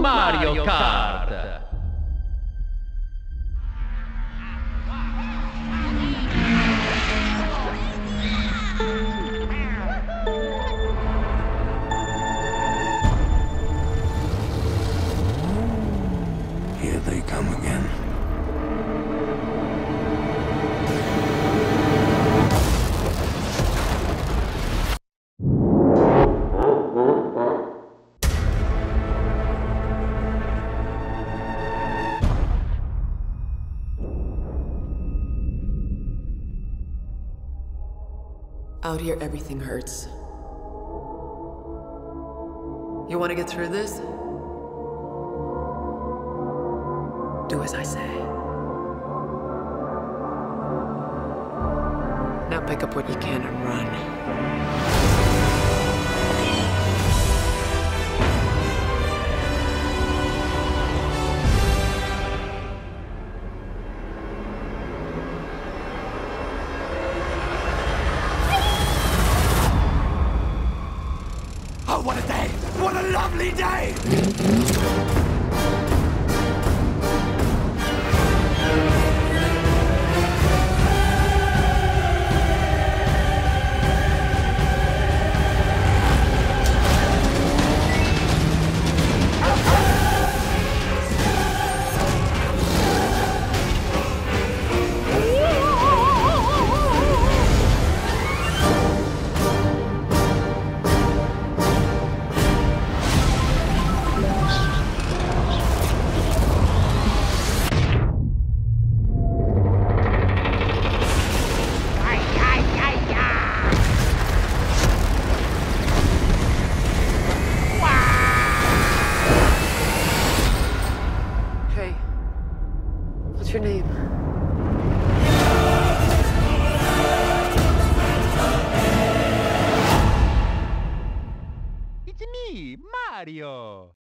Mario Kart! Here they come again. Out here, everything hurts. You want to get through this? Do as I say. Now pick up what you can and run. Oh, what a day! What a lovely day! Hey, what's your name? It's me, Mario!